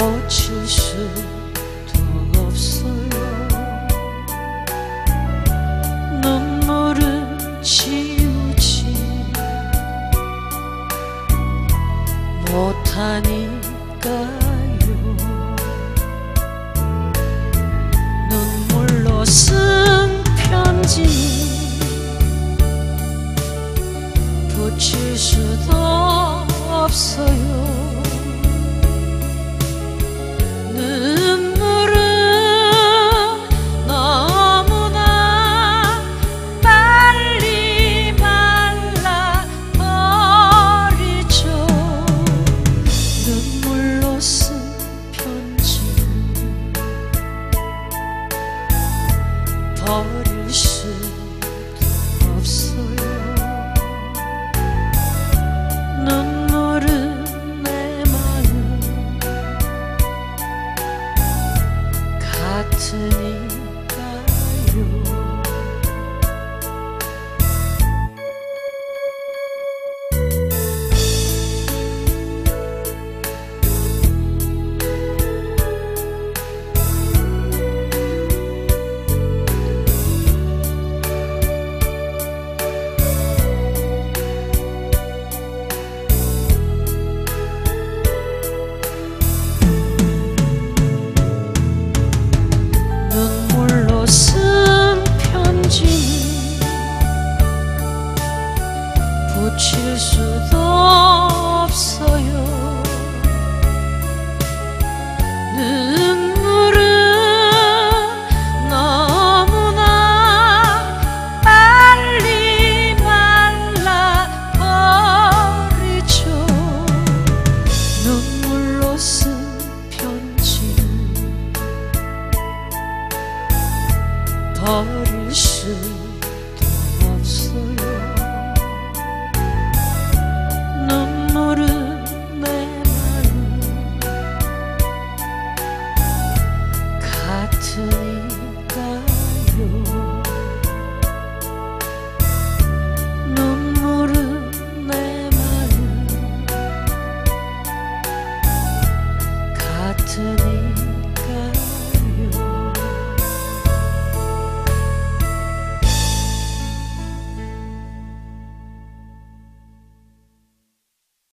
고칠 수도 없어요. 눈물은 지우지 못하니까요. 눈물로 쓴 편지는 붙일 수도 없어요. 눈물은 너무나 빨리 말라버리죠. 눈물로 쓴 편지는 버릴 수도 없어요. 눈물은 내 마음 같으니까요. 눈물로 쓴 편지는 붙일 수도 없어요. 눈물은 너무나 빨리 말라버리죠. 눈물로 쓴 편지는 버릴